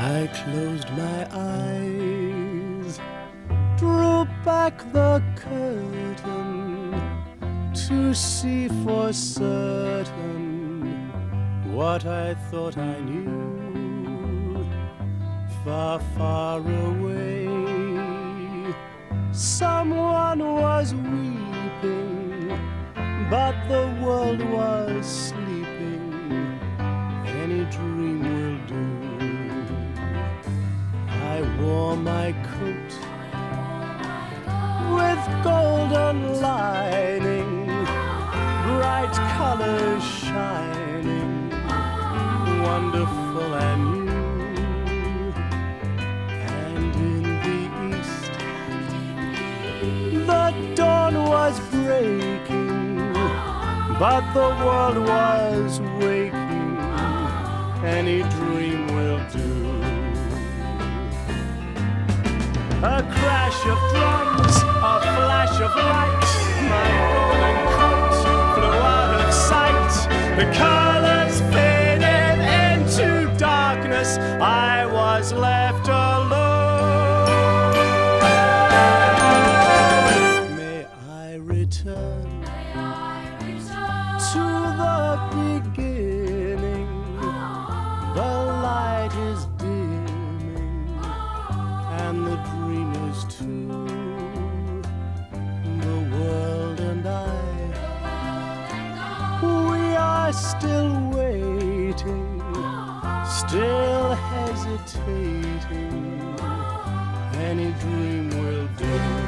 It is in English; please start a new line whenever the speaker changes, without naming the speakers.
I closed my eyes, drew back the curtain to see for certain what I thought I knew. Far, far away, someone was weeping, but the world was sleeping. Any dream will do. I wore my coat with golden lining, bright colors shining, wonderful and new. And in the east, the dawn was breaking, but the world was waking. Any dream will do. A crash of drums, a flash of light, my golden coat flew out of sight. The colors faded into darkness, I was left alone. May I return to the beginning? The light is dimming, and the dream is too. The world and I, we are still waiting, still hesitating. Any dream will do.